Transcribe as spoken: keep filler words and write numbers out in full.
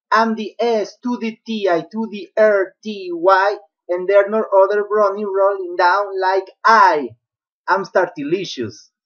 I'm the S to the T I to the R T Y, and there's no other brony rolling down like I. I'm Startylicious.